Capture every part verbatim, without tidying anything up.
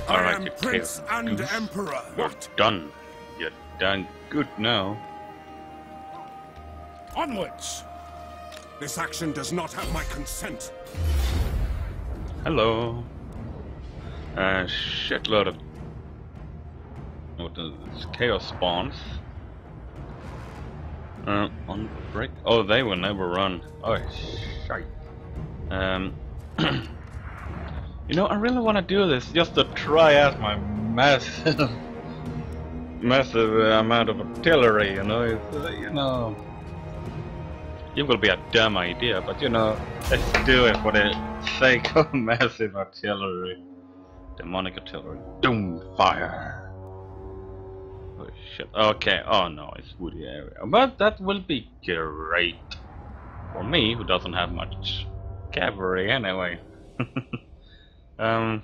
Alright, you Prince and goose. Emperor. You're done. You're done good now. Onwards! This action does not have my consent. Hello. Uh, shitload of what is this? Chaos spawns. Uh, on break. Oh, they will never run. Oh, shite. Um, you know, I really want to do this just to try out my massive, massive amount of artillery. You know, it's, uh, you know, it will be a dumb idea, but you know, let's do it for the sake of massive artillery. Demonic artillery. Doom fire. Oh shit. Okay. Oh no, it's woody area. But that will be great. For me, who doesn't have much cavalry anyway. um,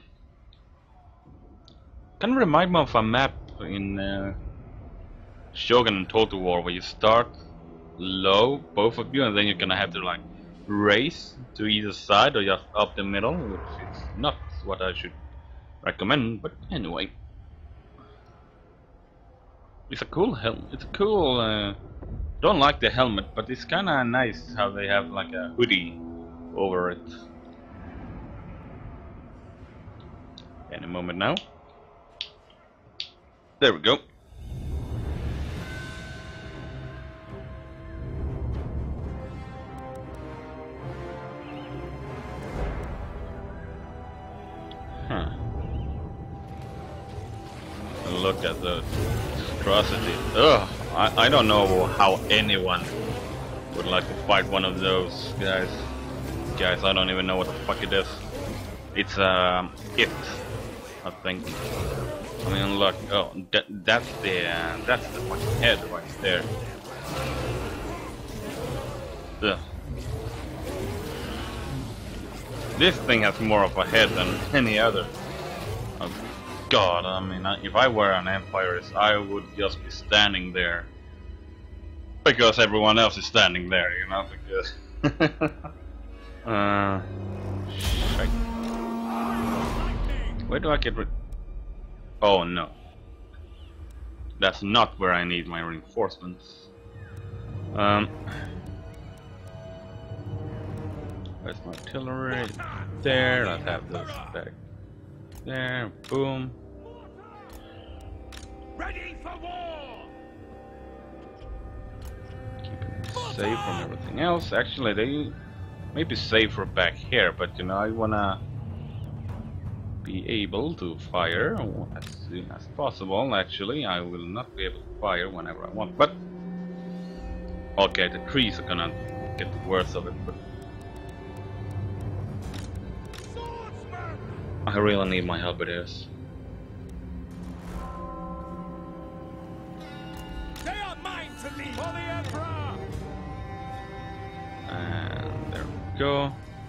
Can you remind me of a map in uh, Shogun and Total War where you start low, both of you, and then you're gonna have to like race to either side or just up the middle, which is not what I should recommend, but anyway. It's a cool helmet. It's a cool. Uh, don't like the helmet, but it's kind of nice how they have like a hoodie over it. Any moment now. There we go. Huh. Look at the atrocity. Ugh, I, I don't know how anyone would like to fight one of those guys. Guys, I don't even know what the fuck it is. It's um, it, I think. I mean, look. Oh, that that's the uh, that's the fucking head right there. Ugh. This thing has more of a head than any other. Oh, God, I mean, if I were an Empirist, I would just be standing there. Because everyone else is standing there, you know, because... uh... Shite. Where do I get rid... Oh, no. That's not where I need my reinforcements. Um... Where's my artillery? There, let's have this back. There, boom. Ready for war! Keeping it safe from everything else. Actually, they may be safer back here, but you know, I wanna be able to fire as soon as possible. Actually, I will not be able to fire whenever I want, but okay, the trees are gonna get the worst of it, but I really need my halberdiers. They are mine to lead for the Emperor. And there we go.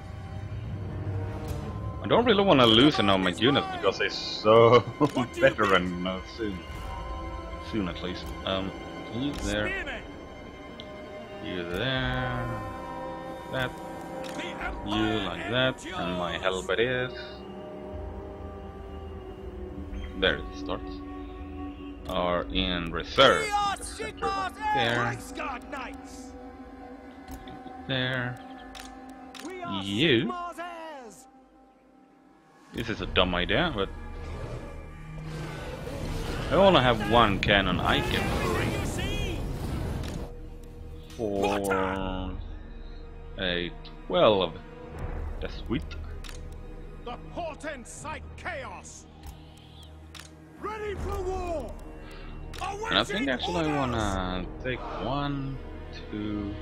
I don't really want to loosen all my units because they're so veteran uh, soon. Soon at least. Um, you there. You there. That. You like that. And my halberdiers. There it starts. Are in reserve. There. There. You. This is a dumb idea, but I only have one cannon I can bring. For a twelve. That's sweet. The portent sight chaos. Ready for war! And I think actually I wanna take one, two.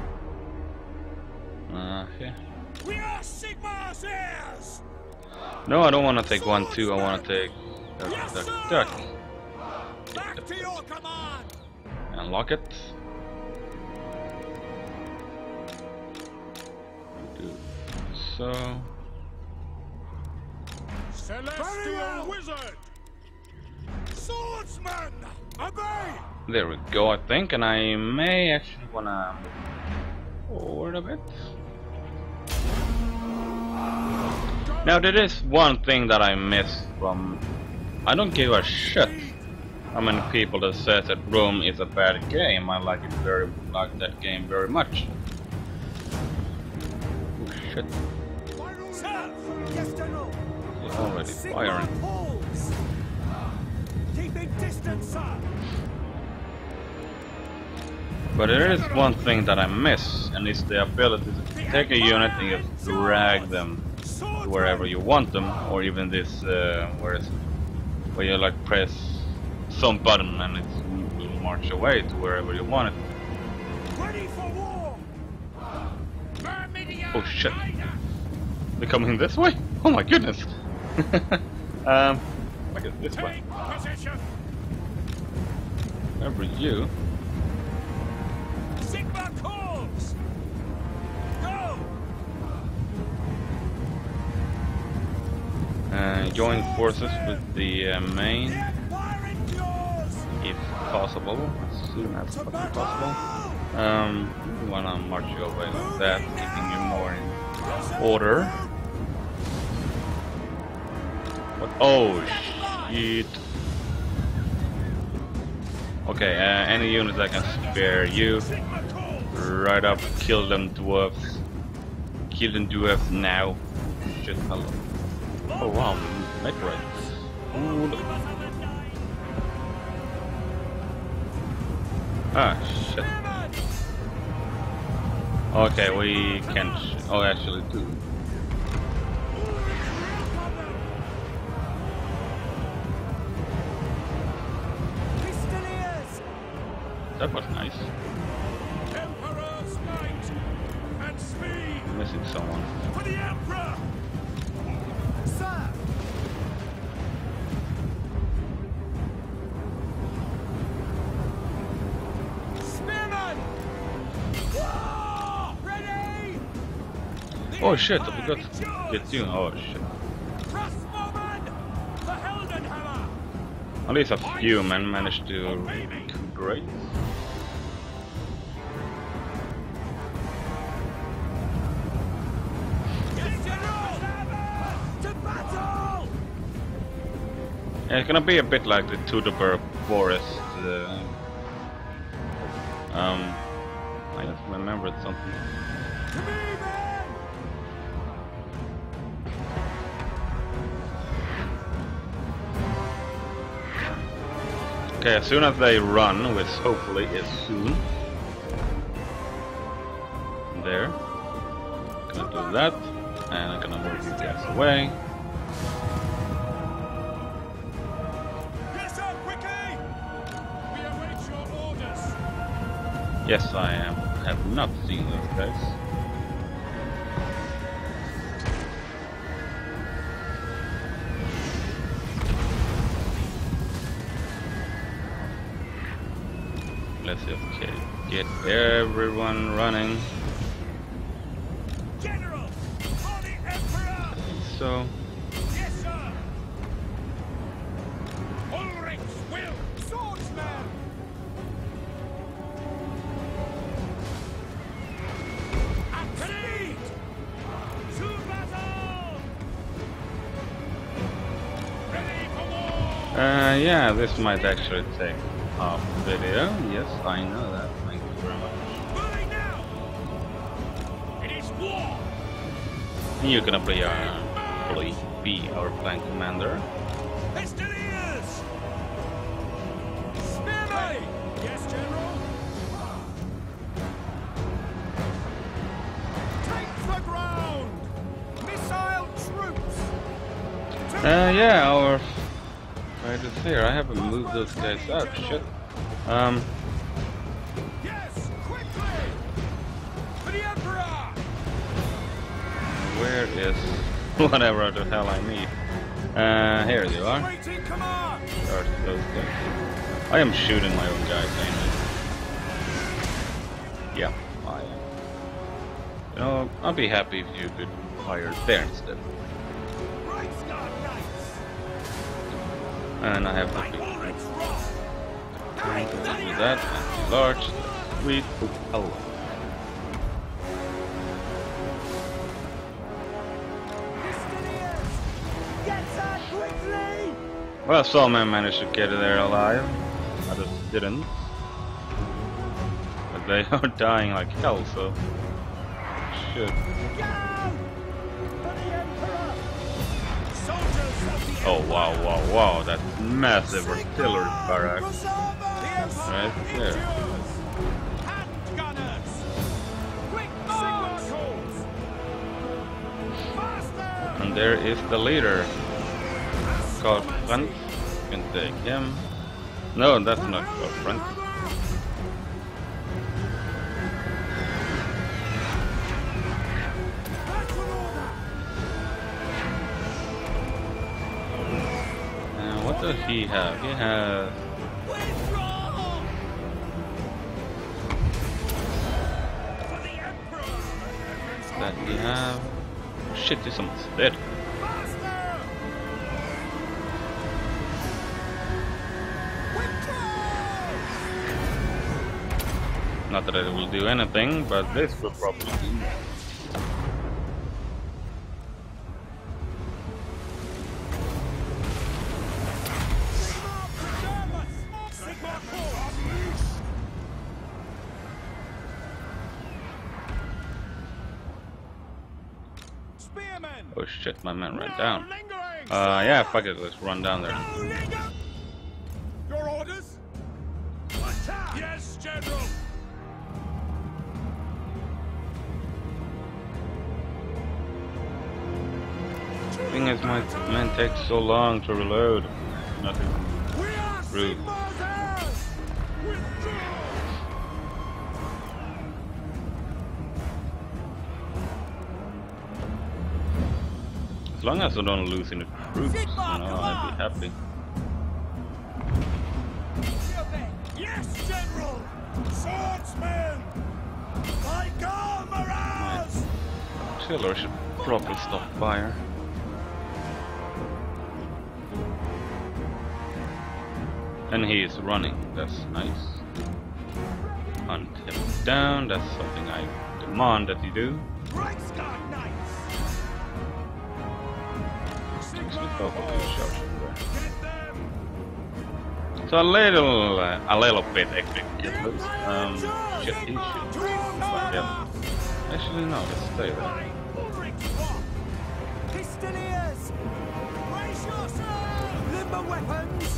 Uh, yeah. We are Sigmar's heirs! No, I don't wanna take one, two. I wanna take duck, Yes, duck, sir! duck. Back to your command! Unlock it. Do so. Celestial wizard! Swordsman! Obey! There we go, I think, and I may actually wanna move forward a bit. Now there is one thing that I missed from... I don't give a shit how many people that says that Rome is a bad game. I like it very like that game very much. Oh shit. He's already firing. But there is one thing that I miss, and it's the ability to take a unit and just drag them to wherever you want them, or even this uh, where is it? Where you like press some button and it will march away to wherever you want it. Ready for war. Oh shit! They're coming this way? Oh my goodness! um, I guess this way. Remember you. Sigma calls. Go. Uh, join forces with the uh, main, if possible, as soon as fucking possible. Um, you wanna march you away like that, keeping you more in order. What? Oh shit! Okay, uh, any unit that can spare you, right up, kill them dwarves. Kill them dwarves now. Shit, hello. Oh wow, make right. Ooh, look. Ah, shit. Okay, we can't. Sh oh, actually, do. That was nice. Emperor's might and speed. I'm missing someone. For the Emperor! Sir! Spearman! Whoa! Ready! Oh shit, I forgot to get you. Oh shit. Crossbowman! The Heldenhammer! At least a few men managed to recuperate. Yeah, it's gonna be a bit like the Tudor Forest. Uh, um, I just remembered something. Okay, as soon as they run, which hopefully is soon. There. Gonna do that, and I'm gonna move you guys away. Yes, I am. Have not seen those guys. Let's just okay, get everyone running. General, for the Emperor. So. Yes, sir. Ulrich's will, swordsman. Uh, yeah, this might actually take half the video. Yes, I know that. Thank you very much. Now. It is war. You're gonna be our, please be our flank commander. Pistoliers! Spearman! Yes, General. Take the ground! Missile troops! Uh, yeah, our right is here. I haven't moved those guys out. Shit. Um. Yes, quickly! For the Emperor! Where is whatever the hell I need? Uh, here you are. Waiting command! Start those guys. I am shooting my own guys, ain't I? Yeah, I am. You know, I'll be happy if you could fire there instead. Right, Star Knights! And I have to do that. And large, sweet. Oh, hello. Well, some men managed to get there alive, others didn't. But they are dying like hell, so should. Oh wow, wow, wow! That's massive artillery barracks right there. And there is the leader. Called Front. You can take him. No, that's not called Front. And what does he have? He has. That he have. Shit, this one's dead. Not that it will do anything, but this will probably do. Oh shit, my man ran down. Uh, yeah, fuck it, let's run down there. Your orders? Yes, General. Thing is, my man takes so long to reload. Nothing rude. As long as I don't lose any troops, you know, I'd be happy. Yes, General. Swordsmen. My comrades. Artillery should probably stop fire. And he is running, that's nice. Hunt him down, that's something I demand that you do. So a little, uh, a little bit executed. Um, shit, he should. But yeah. Actually, no, let's stay there. Pistoliers! Brace yourselves! Limber weapons!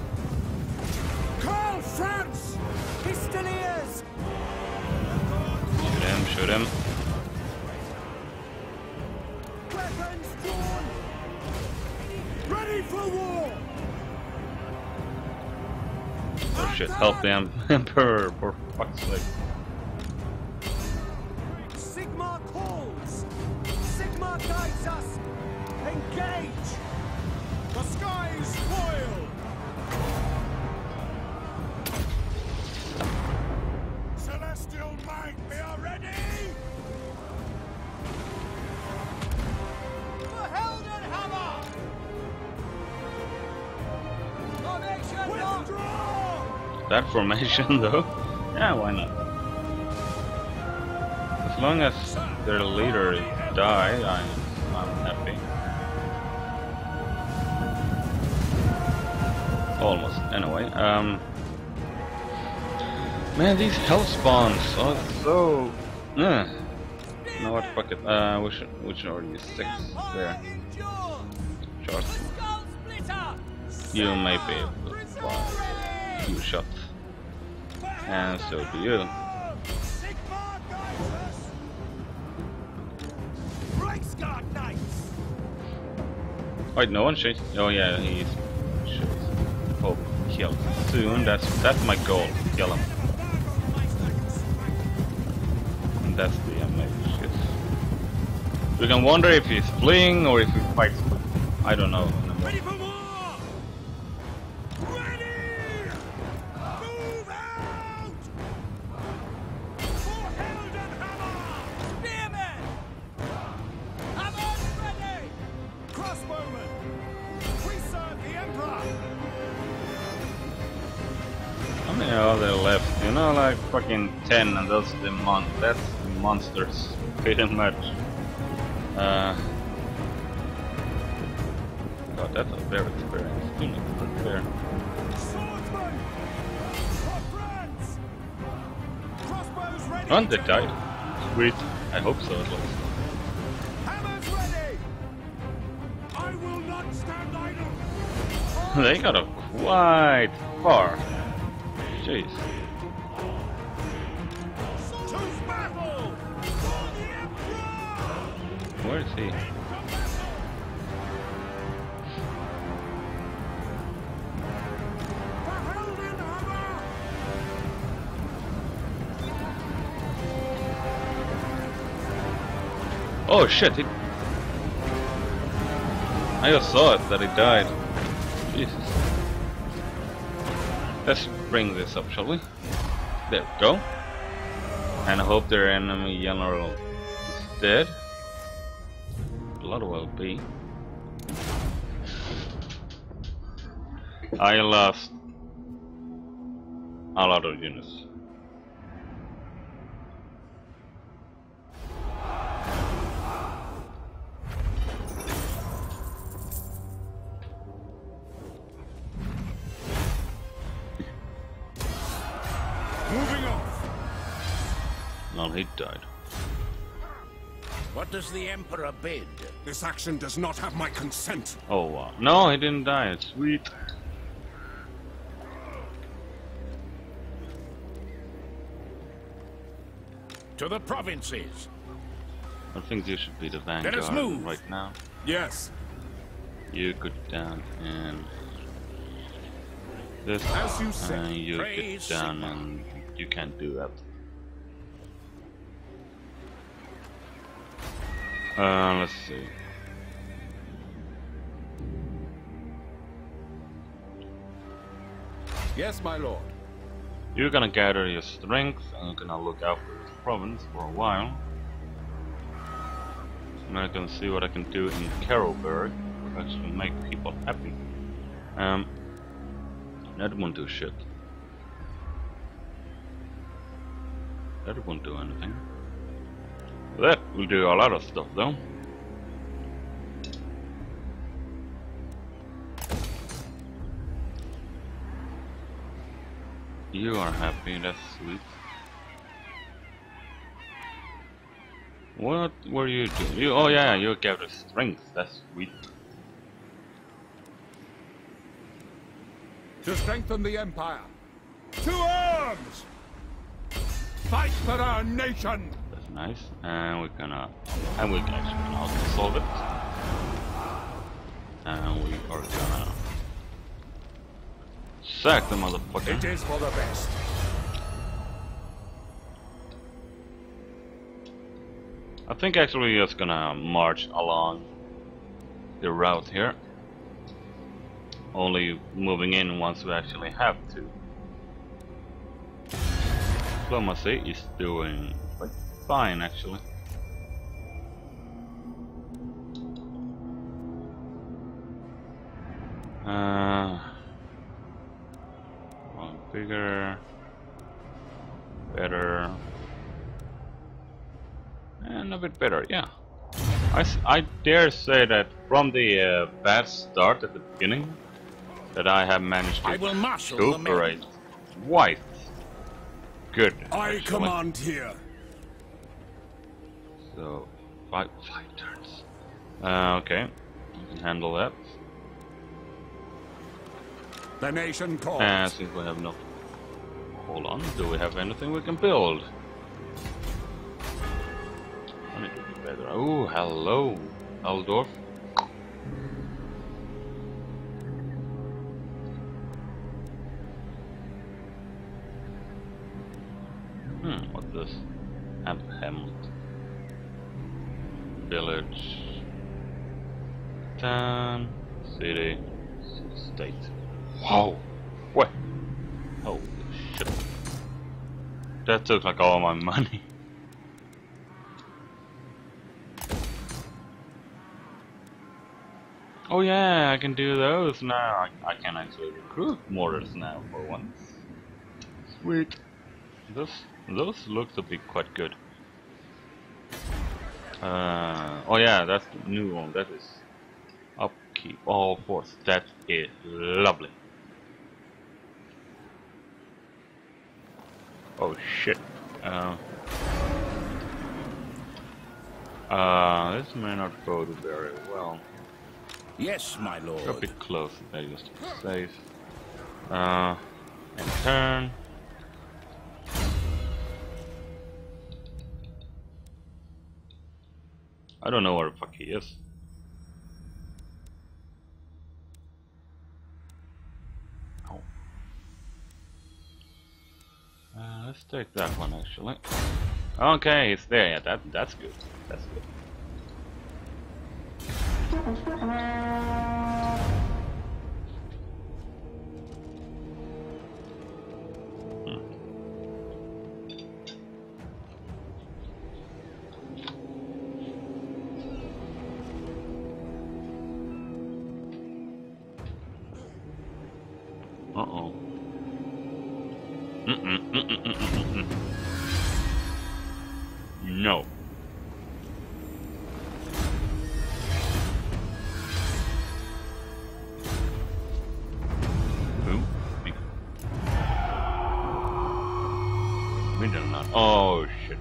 Call France! Pistoliers! Shoot him, shoot him. Weapons drawn! Ready for war! Oh shit, help the Emperor, for fuck's sake. Sigma calls! Sigma guides us! Engage! The sky is spoiled. Celestial might, we are ready. The Helden Hammer! Formation lock! That formation though? Yeah, why not? As long as their leader die, I'm, I'm happy. Almost, anyway. Um, man, these hell spawns are so... Uh, you know what, fuck it. Uh, which, which are you? Six there. Charge. You may be able to fire a few shots. And so do you. Wait, no one changed. Oh yeah, he's should hope kill soon. That's that's my goal. Kill him. And that's the amazing shit. You can wonder if he's fleeing or if he fights. I don't know. Ready for war! Ready! Move out! For Helden Hammer! Spearmen! Hammers ready! Crossbowmen! We serve the Emperor! How many are there left? You know, like fucking ten, and those the mon that's the monsters, pretty much. Uh, God that's a very experienced unit right there. Swordsman! For France! Crossbows ready! And they General! died. Sweet. I hope so at least. Hammers ready! I will not stand idle. They got up quite far. Jeez. To battle! For the Emperor! Where is he? Oh shit, he... I just saw it that he died. Jesus. Let's bring this up, shall we? There we go. And I hope their enemy general is dead. Blood will be. I lost a lot of units. Moving off. No, he died. What does the Emperor bid? This action does not have my consent. Oh wow. No, he didn't die. Sweet. To the provinces. I think you should be the us vanguard move. right now. Yes. You go down and this, As you said, and you praise get down Sigmar. and you can't do that. Uh, let's see. Yes, my lord. You're gonna gather your strength and you're gonna look out for this province for a while. And I can see what I can do in Carolberg to actually make people happy. Um, that won't do shit. That won't do anything. That will do a lot of stuff though. You are happy, that's sweet. What were you doing? You, oh yeah, you gather strength, that's sweet. To strengthen the Empire. To arms! Fight for our nation! That's nice. And we're gonna... And we're actually gonna also solve it. And we are gonna... sack the motherfucker. It is for the best. I think actually we're just gonna march along the route here. Only moving in once we actually have to. Diplomacy is doing quite fine actually. Uh, well, bigger, better. And a bit better, yeah. I, s I dare say that from the uh, bad start at the beginning, that I have managed to I will marshal the men. cooperate quite good. I actually. command here. So, five, five turns. Uh, okay, I can handle that. The nation calls. And since we have no... Hold on, do we have anything we can build? I need to be better. Oh, hello, Aldorf. Hmm, what's this? Ham Hamlet. Village. Town. City. State. Wow! What? Holy shit. That took like all my money. Oh yeah, I can do those now. I, I can actually recruit mortars now for once. Sweet. Those those look to be quite good. Uh, oh yeah, that's the new one. That is keep all forts. That is lovely. Oh shit. Uh, uh, this may not go very well. Yes, my lord. A bit close, there just to be safe. Uh, and turn. I don't know where the fuck he is. Oh. Uh, let's take that one actually. Okay, it's there. Yeah, that that's good. That's good. Uh-oh. Mm-mm, mm-mm, mm-mm, mm-mm. No. Who? Me. We did not. Oh, shit.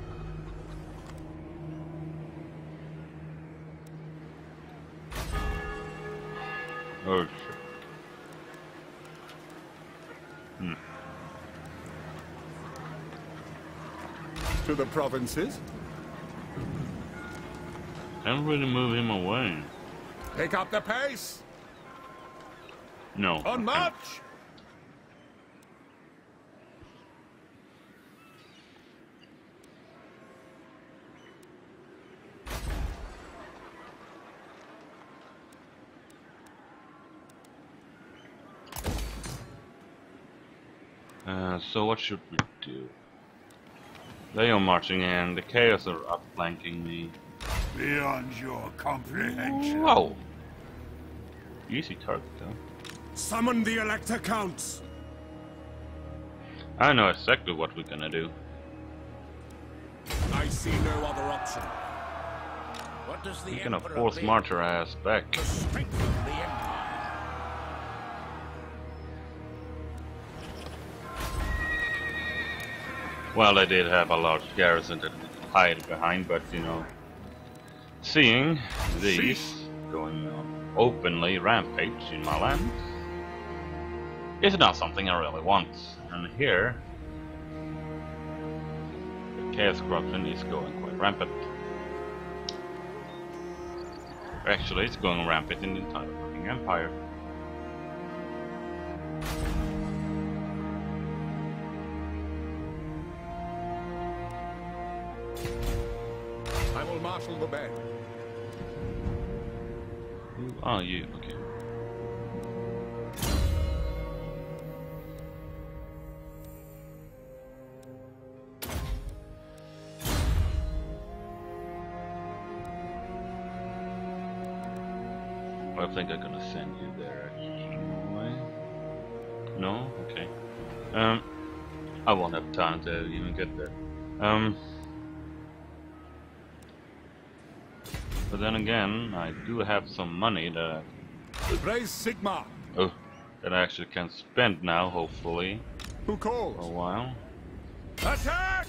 Oh, shit. Hmm. To the provinces. Can't really move him away. Pick up the pace. No. On march. Uh, so what should we do? They are marching in. The chaos are outflanking me. Beyond your comprehension. Wow. Easy target though. Summon the Elector Counts. I know exactly what we're gonna do. I see no other option. What does the We're gonna Emperor force bid? march her ass back. To strengthen the Empire. Well, they did have a large garrison to hide behind, but you know, seeing these going on openly rampage in my land is not something I really want. And here, the chaos corruption is going quite rampant. Actually, it's going rampant in the entire fucking empire. I will marshal the band. Who are you? Okay. I think I'm gonna send you there anyway. No? Okay. Um, I won't have time to even get there. Um, but then again, I do have some money that Raise Sigma. oh, that I actually can spend now, hopefully, Who for a calls? while. Attack!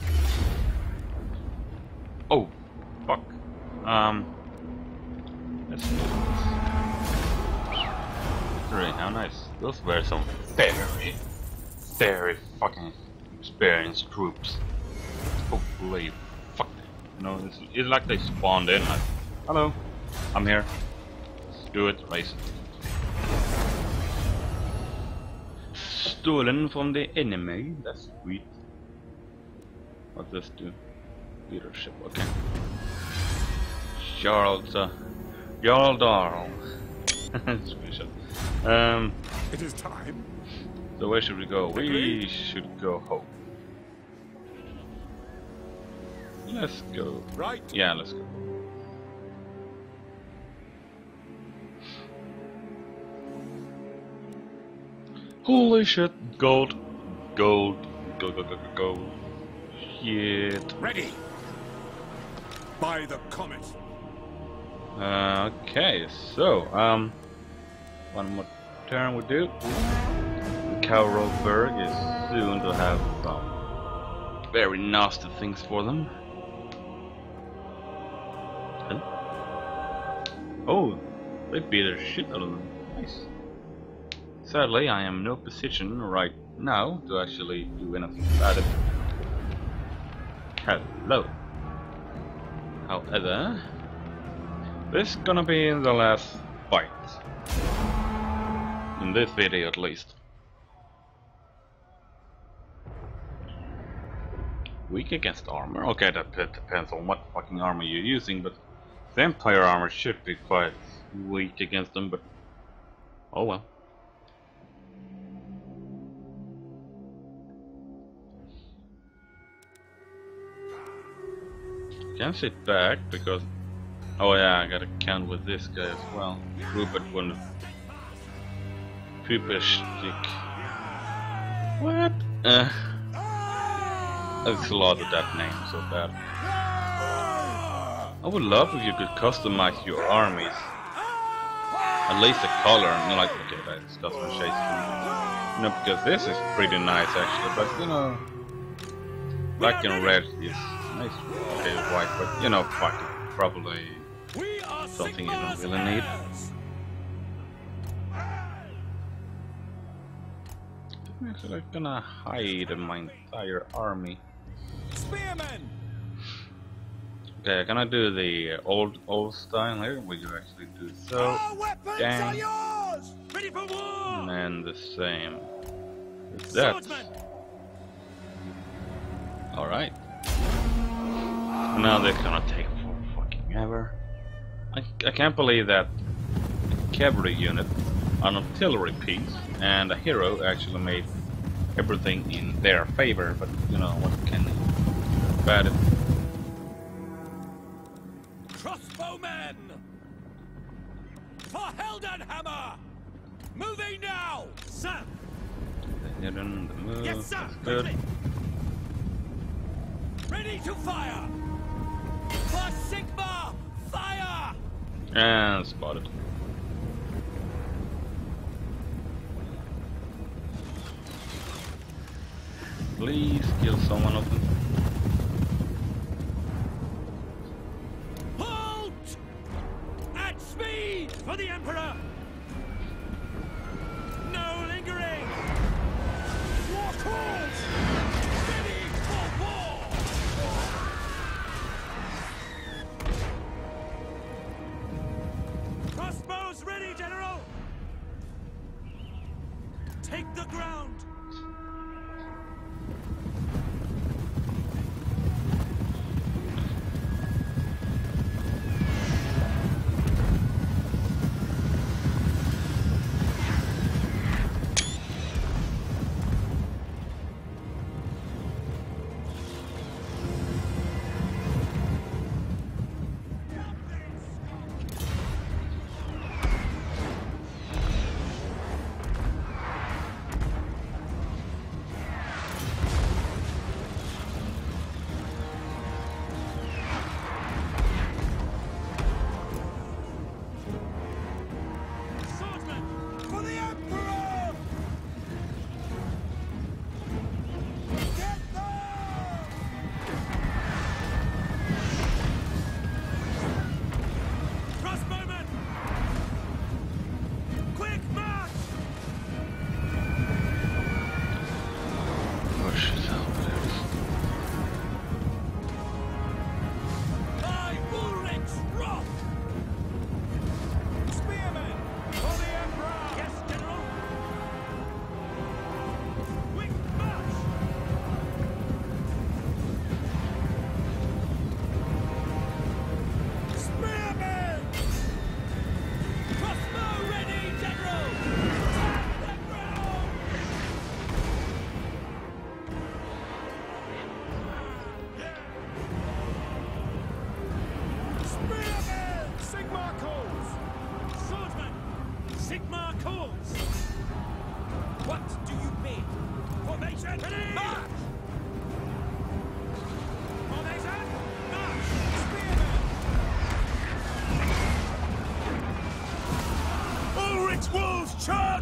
Oh, fuck. Um, let's do this. Three, how nice. Those were some very, very fucking experienced troops. Hopefully, fuck. You know, it's, it's like they spawned in. Like, hello, I'm here. Let's do it, race. Stolen from the enemy. That's sweet. What does this do? Leadership. Okay. Charles, uh, Jarl Darl. Special. Um. It is time. So where should we go? We should go home. Let's go. Right. Yeah, let's go. Holy shit! Gold, gold, gold, gold, gold, gold. Shit. Ready. By the comet. Uh, okay, so um, One more turn we do. Cowroll Varg is soon to have some very nasty things for them. Huh? Oh, they beat the shit out of them. Nice. Sadly, I am in no position right now to actually do anything about it. Hello. However, this is gonna be the last fight. In this video at least. Weak against armor? Okay, that depends on what fucking armor you're using, but vampire armor should be quite weak against them, but oh well. Can't sit back because oh yeah, I gotta count with this guy as well. Rupert wouldn't Pupa stick. What? Uh That's a lot of that name, so bad. I would love if you could customize your armies. At least the color, you know, like, okay, that's customization. You know, because this is pretty nice actually, but you know, black and red is nice. Okay, white, but you know, fuck it, probably something you don't really need. I'm actually gonna hide my entire army. Spearmen! Okay, I'm gonna do the old old style here. We can actually do so. Our weapons Gang. are yours! Ready for war! And the same with that. Swordsman! Alright. Now they're gonna take for fucking ever. I, I can't believe that a cavalry unit, an artillery piece, and a hero actually made everything in their favor, but you know what can do about it. Crossbowmen! For Heldenhammer! Moving now! Sir! The hidden, the move, Yes, sir! that's good. Quickly. Ready to fire! For Sigma! Fire! And spotted. Please kill someone of them. Halt! At speed for the Emperor! No lingering! War calls! Ready for war! Crossbows ready, General! Take the ground!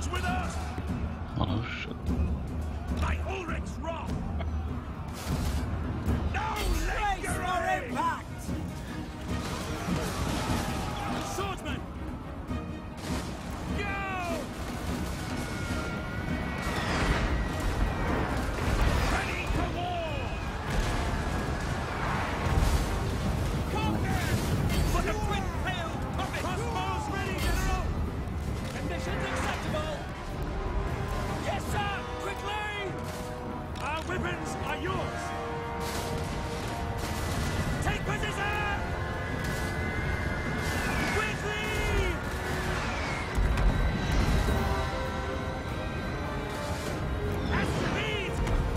Rebels with us! Oh shit. By Ulrich's wrath! No lingering! Impact! Swordsman! Go! Ready for war! Conquer! For the twin-tailed puppet! Crossbows ready, General! Conditions acceptable! Yes, sir! Quickly! Our weapons are yours! Take position! Quickly! At speed!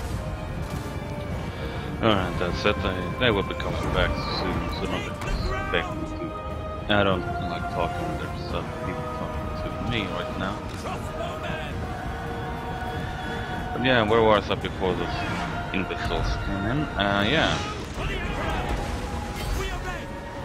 Alright, that's it. They, they will be coming back soon, so don't expect me to. I don't like talking, there's uh, people talking to me right now. Crossbowmen! But yeah, where was I before those imbeciles came in? Uh, yeah. Fully prepared! We obey!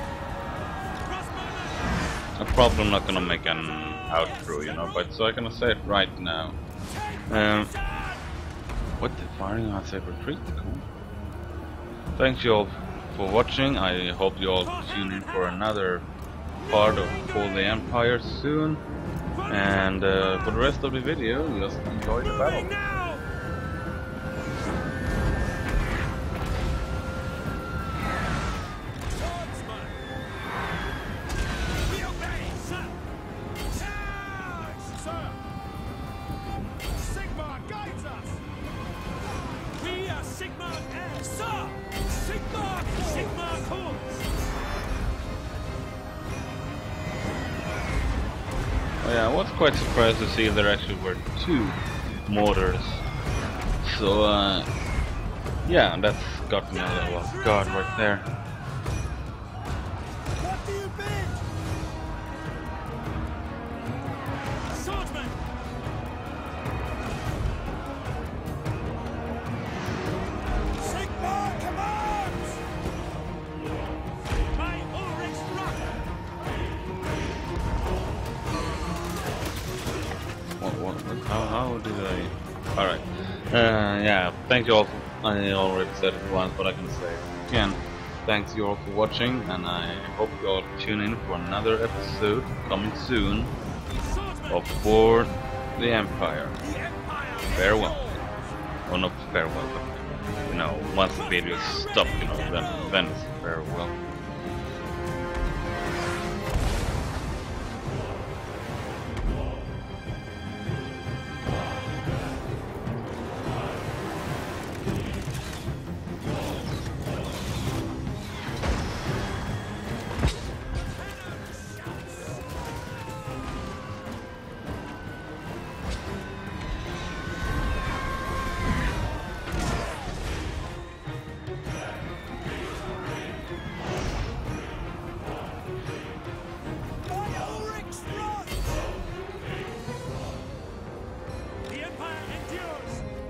Crossbowmen! I'm probably not gonna make an outro, you know, but so I'm gonna say it right now. Um, what the firing? I say retreat. Cool. Thanks you all for watching. I hope you all tune in for another part of For the Empire soon. And uh, for the rest of the video, just enjoy the battle. Now! Swordsman! We obey, sir! Charge, sir! Sigmar guides us! We are Sigmar heirs, sir! Sigmar! Sigmar calls! Oh, yeah, I was quite surprised to see there actually were two mortars. So, uh, yeah, that's got me a little off guard right there. What do you bid? Swordsman! Sigmar commands! By Ulrich's wrath! What, what, what, how, how did I... Alright. Uh, yeah, thank you all for... I already said it once, but I can say it again. Thanks you all for watching, and I hope you all tune in for another episode coming soon of For the Empire. The Empire! Farewell. Well, not farewell, but, you know, once the video stops, you know, then, then it's farewell. By Ulrich's wrath! The Empire endures!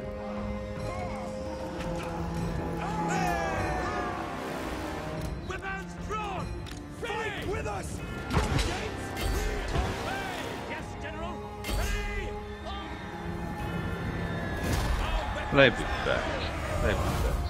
Weapons drawn! Fight with us! Gates! Obey! Yes, General! Ready! They be back. They be back.